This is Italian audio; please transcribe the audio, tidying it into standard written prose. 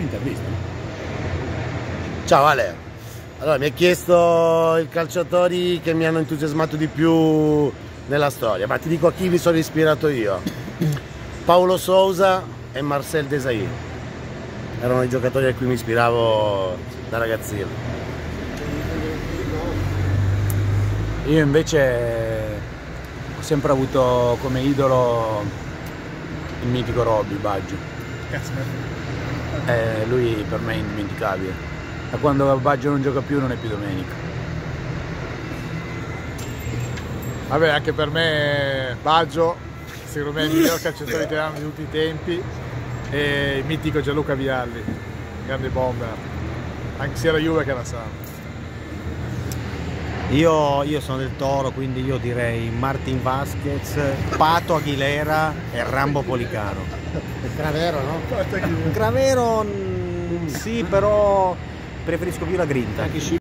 l'intervista. Ciao Ale, allora mi hai chiesto i calciatori che mi hanno entusiasmato di più nella storia, ma ti dico a chi mi sono ispirato io. Paulo Sousa e Marcel Desailly erano i giocatori a cui mi ispiravo da ragazzino. Io invece ho sempre avuto come idolo il mitico Robby Baggio. Lui per me è indimenticabile. Da quando Baggio non gioca più non è più domenica. Vabbè, anche per me Baggio, secondo me è il miglior calciatore italiano di tutti i tempi, e il mitico Gianluca Vialli, grande bomber, anche sia la Juve che la Samp. Io sono del Toro, quindi io direi Martin Vasquez, Pato Aguilera e Rambo Policano. Il Cravero, no? Gravero sì, però preferisco più la grinta.